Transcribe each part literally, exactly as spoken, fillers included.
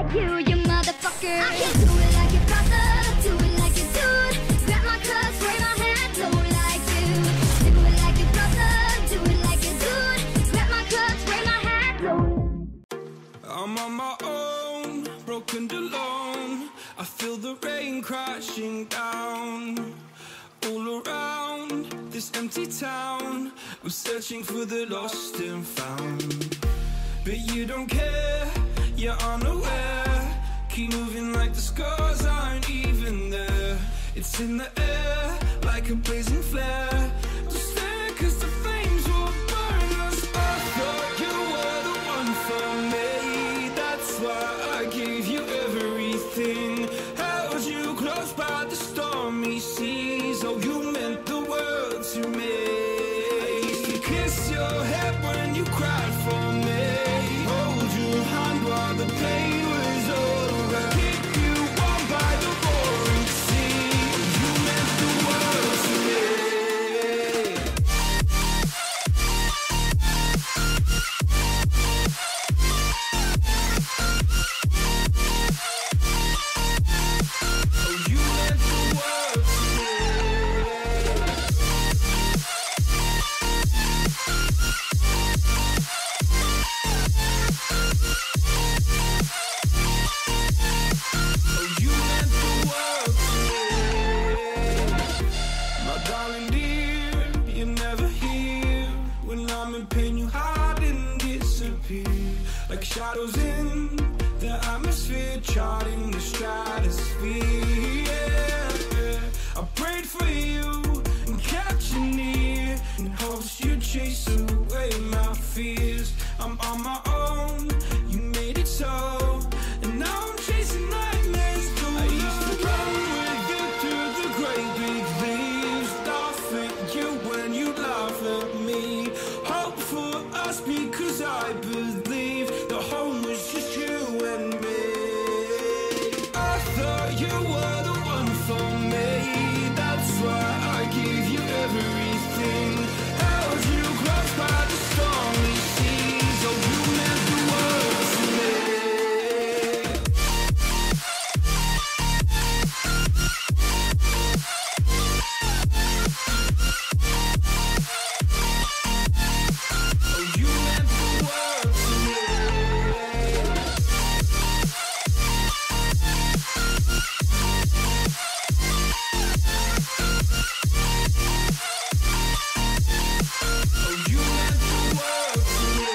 you, you motherfucker. I can do it like your brother, do it like your dude. Grab my cup, spray my hand, blow like you. Do it like your brother, do it like your dude. Grab my cup, spray my hand, blow. I'm on my own, broken and alone. I feel the rain crashing down all around this empty town. I'm searching for the lost and found, but you don't care, you're unaware. Keep moving like the scars aren't even there. It's in the air like a blazing flare. Just stare cause the flames will burn us. I thought you were the one for me, that's why I gave you everything. Held you close by the stormy seas. Oh, you meant the world to me. I used to kiss your head when you cried for me, hold your hand while the pain was over, keep you warm by the roaring sea. You meant the world to me. Oh, you meant the world to me. Oh, you meant the world to me. My darling dear, you're never here. When I'm in pain, you hide and disappear like shadows in the atmosphere, charting the stratosphere. Yeah. I prayed for you and kept you near in hopes you'd chase away my fears. I'm on my own, you made it so, and now I'm chasing nightmares too. I used to run with you through the great big leaves, laugh at you when you laugh at me. Hope for us because I believe the home was just you and me. I thought you were the one for me, that's why I gave you everything. Held you close by the stormy seas. Oh, you meant the world to me. Oh, you meant the world to me. Oh, you meant the world to me.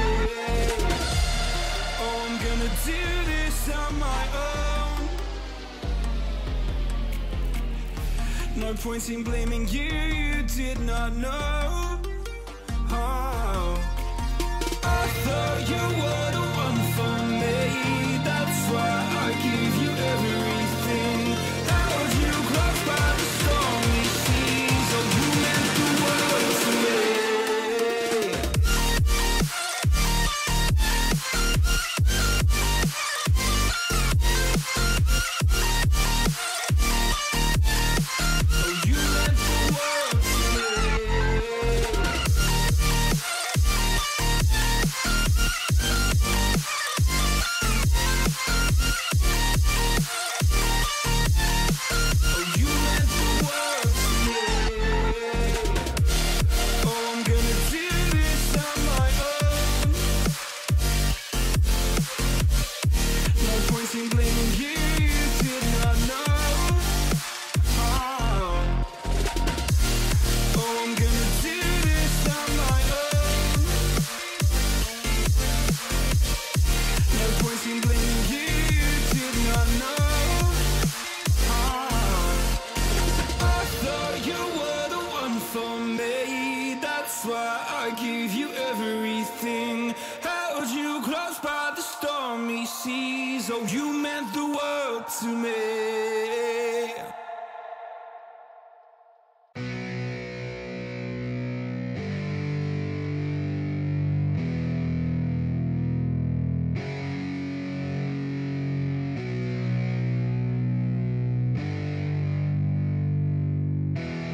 Oh, I'm gonna do this on my own. No point in blaming you, you did not know. Oh, I thought you were the one for me, that's why I gave you everything. Held you close by the stormy seas. Oh, you meant the world to me. Oh, you meant the world to me. Oh, you meant the world to me. Oh, I'm gonna do this on my own. No point in blaming you, you did not know. Oh, oh, I'm gonna do this on my own. No point in blaming you, you did not know. Oh, I thought you were the one for me, that's why I gave you everything. Held you close by the stormy seas. Oh, you meant the world to me.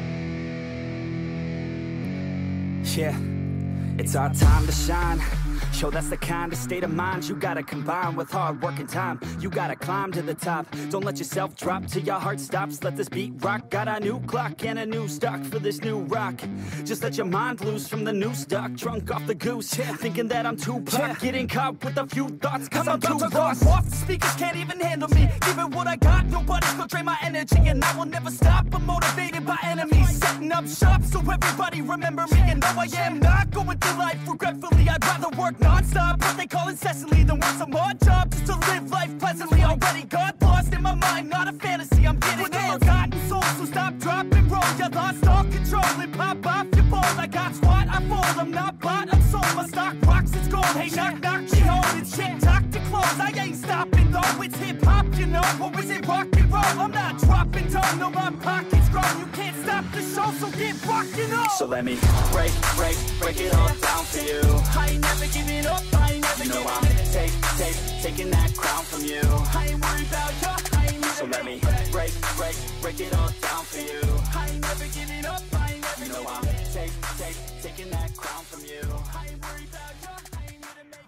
Yeah, it's our time to shine. Yo, that's the kind of state of mind you gotta combine with hard work and time. You gotta climb to the top. Don't let yourself drop till your heart stops. Let this beat rock. Got a new clock and a new stock for this new rock. Just let your mind loose from the new stock. Drunk off the goose, yeah. Thinking that I'm too pop. Yeah. Getting caught with a few thoughts cause I'm, I'm too lost. Off the speakers can't even handle me. Giving what I got, nobody's gonna drain my energy. And I will never stop, I'm motivated by enemies. Setting up shop so everybody remember me. And no, I am not going through life regretfully. I'd rather work non-stop, what they call incessantly, than work some odd job just to live life pleasantly. Already got lost in my mind, not a fantasy, I'm getting it. Forgotten souls, so stop, drop, and roll. You lost all control and pop off your ball. I got squat, I fall, I'm not bought, I'm sold. My stock rocks, it's gold. Hey, knock, knock, she home. It's shit, talk to close. I ain't stopping though, it's hip-hop, you know. Or is it rock and roll? I'm not dropping down, no, my pocket's grown. You can't stop the show, so get rockin' up. So let me break, break, break it all down for you. I ain't never giving up, I ain't never giving up. Take, take, taking that crown from you. I ain't worried about you, I ain't never. So let me break, break, break it all down for you. I ain't never giving up, I ain't never. You know I'm take, take, taking that crown from you. I ain't worried about you, I ain't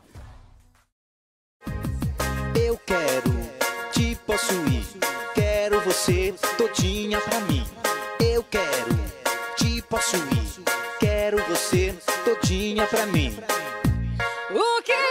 never. Eu quero te possuir, quero você todinha pra mim. Eu quero te possuir, quero você todinha pra mim. O que